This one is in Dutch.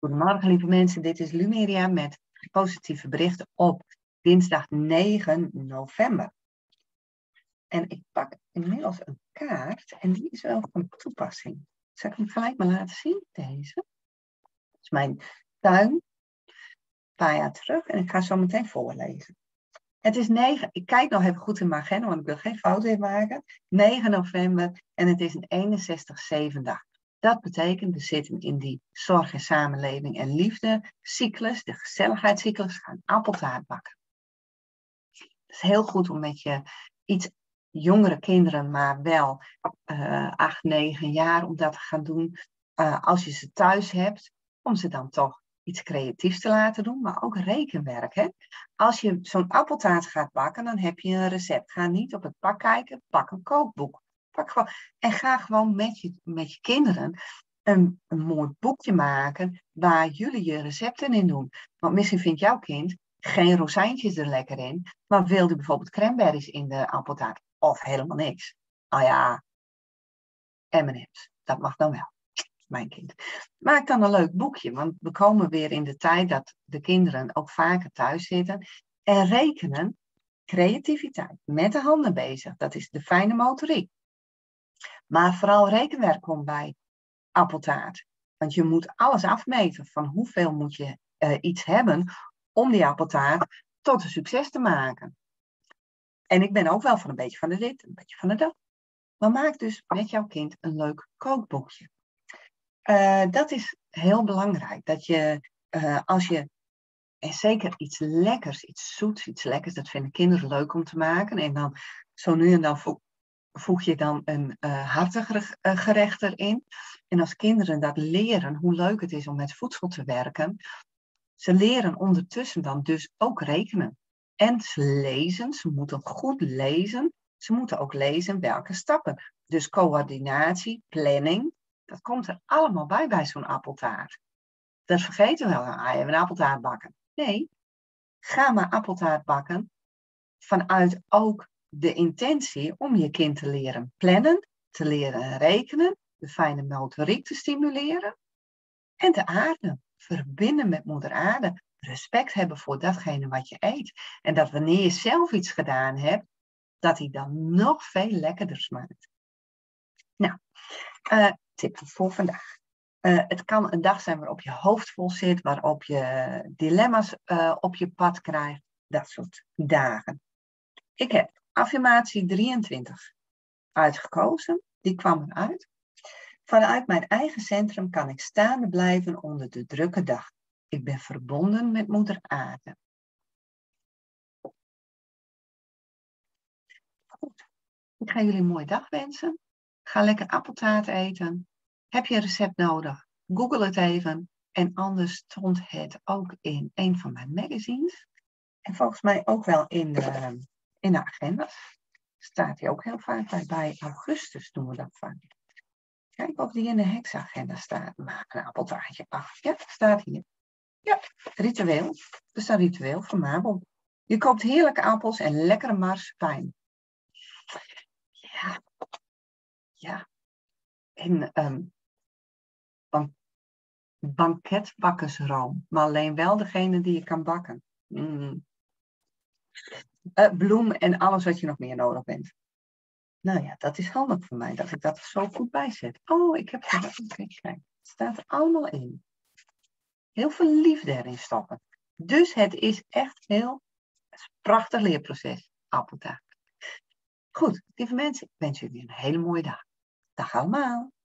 Goedemorgen lieve mensen, dit is Lumeria met positieve berichten op dinsdag 9 november. En ik pak inmiddels een kaart en die is wel van toepassing. Zal ik hem gelijk maar laten zien, deze? Dat is mijn tuin, een paar jaar terug en ik ga zo meteen voorlezen. Het is 9, ik kijk nog even goed in mijn agenda, want ik wil geen fout in maken. 9 november en het is een 61-7 dag. Dat betekent, we zitten in die zorg en samenleving en liefde cyclus, de gezelligheidscyclus, gaan appeltaart bakken. Het is heel goed om met je iets jongere kinderen, maar wel 8, 9 jaar, om dat te gaan doen. Als je ze thuis hebt, om ze dan toch iets creatiefs te laten doen, maar ook rekenwerk. Hè? Als je zo'n appeltaart gaat bakken, dan heb je een recept. Ga niet op het pak kijken, pak een kookboek. En ga gewoon met je kinderen een mooi boekje maken waar jullie je recepten in doen. Want misschien vindt jouw kind geen rozijntjes er lekker in, maar wil die bijvoorbeeld cranberries in de appeltaart of helemaal niks. Nou ja, M&M's, dat mag dan wel. Mijn kind. Maak dan een leuk boekje, want we komen weer in de tijd dat de kinderen ook vaker thuis zitten. En rekenen, creativiteit, met de handen bezig, dat is de fijne motoriek. Maar vooral rekenwerk komt bij appeltaart. Want je moet alles afmeten van hoeveel moet je iets hebben om die appeltaart tot een succes te maken. En ik ben ook wel van een beetje van de dit, een beetje van de dat. Maar maak dus met jouw kind een leuk kookboekje. Dat is heel belangrijk. Dat je, als je, en zeker iets lekkers, iets zoets, iets lekkers, dat vinden kinderen leuk om te maken. En dan zo nu en dan voeg je dan een hartiger gerecht erin. En als kinderen dat leren, hoe leuk het is om met voedsel te werken, ze leren ondertussen dan dus ook rekenen. En ze lezen, ze moeten goed lezen. Ze moeten ook lezen welke stappen. Dus coördinatie, planning. Dat komt er allemaal bij zo'n appeltaart. Dat vergeten we wel. Even een appeltaart bakken. Nee, ga maar appeltaart bakken vanuit ook de intentie om je kind te leren plannen, te leren rekenen, de fijne motoriek te stimuleren en te aarden. Verbinden met moeder aarde. Respect hebben voor datgene wat je eet. En dat wanneer je zelf iets gedaan hebt, dat hij dan nog veel lekkerder smaakt. Nou, tip voor vandaag. Het kan een dag zijn waarop je hoofd vol zit, waarop je dilemma's op je pad krijgt. Dat soort dagen. Ik heb affirmatie 23 uitgekozen. Die kwam eruit. Vanuit mijn eigen centrum kan ik staande blijven onder de drukke dag. Ik ben verbonden met moeder aarde. Goed. Ik ga jullie een mooie dag wensen. Ga lekker appeltaart eten. Heb je een recept nodig? Google het even. En anders stond het ook in een van mijn magazines. En volgens mij ook wel in de agenda's. Staat hij ook heel vaak bij. Bij augustus doen we dat vaak. Kijk of die in de hexagenda staat. Maak een appeltaartje af. Ja, staat hier. Ja, ritueel. Dat is een ritueel van Mabel. Je koopt heerlijke appels en lekkere marsepein. Ja. Ja. En banketbakkersroom. Maar alleen wel degene die je kan bakken. Bloem en alles wat je nog meer nodig bent. Nou ja, dat is handig voor mij, dat ik dat er zo goed bij zet. Oh, ik heb het. Kijk, het staat er allemaal in. Heel veel liefde erin stoppen. Dus het is echt een prachtig leerproces. Appeltaart. Goed, lieve mensen, ik wens jullie een hele mooie dag. Dag allemaal.